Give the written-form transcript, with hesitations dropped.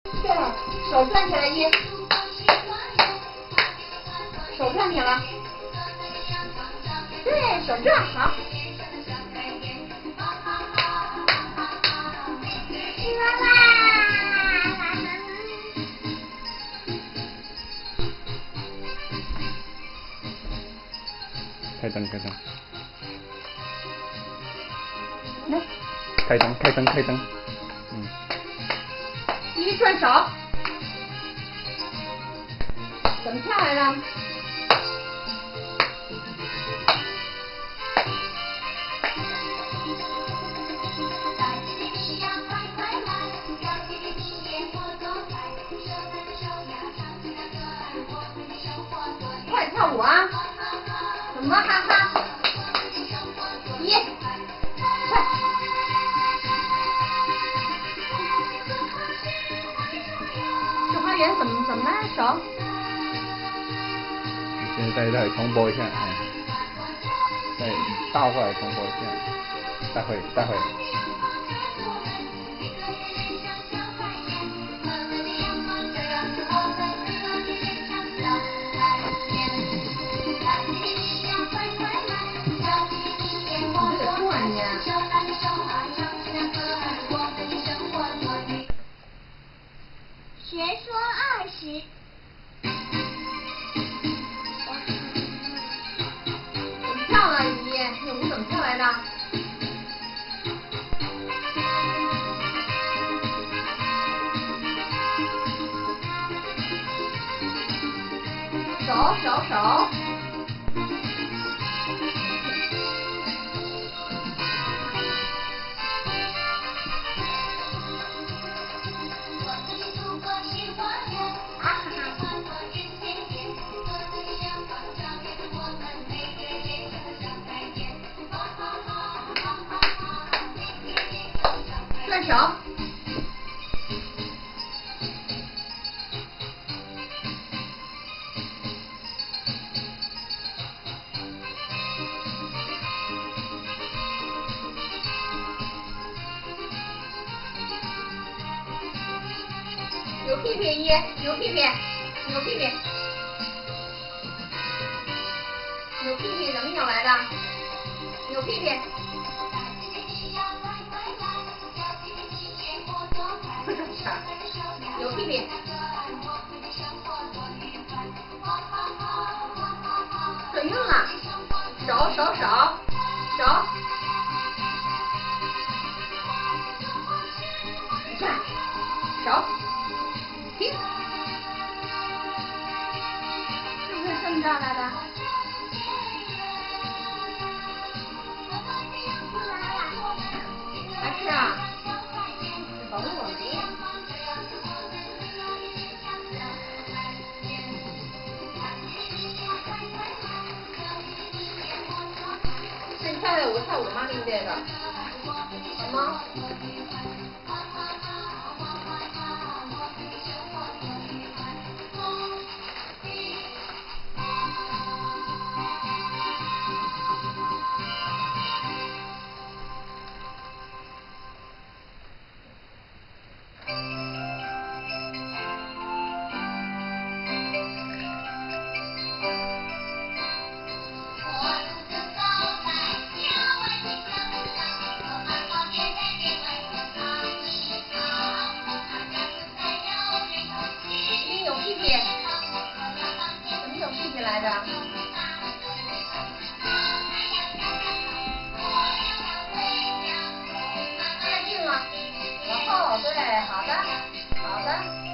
对了，手转起来一，手转起来，对手转好。 开灯，开灯。 来， 开灯，开灯，开灯。嗯。 一转手，怎么跳来的？快跳舞啊！怎么哈哈？一，快！这花园怎么来手？ 现在再重播一下，再倒过来重播一下，待会。 学说20。 怎么跳了姨？这舞怎么跳来的？手。转手，扭屁屁一，扭屁屁，扭屁屁，扭屁屁怎么扭来的？扭屁屁。扭屁屁，准用了，手，转，手，停，是不是这么着来的？还是啊，等我没。是跳舞吗？对不对的？好吗？来的，太近了，往后，对，好的，好的。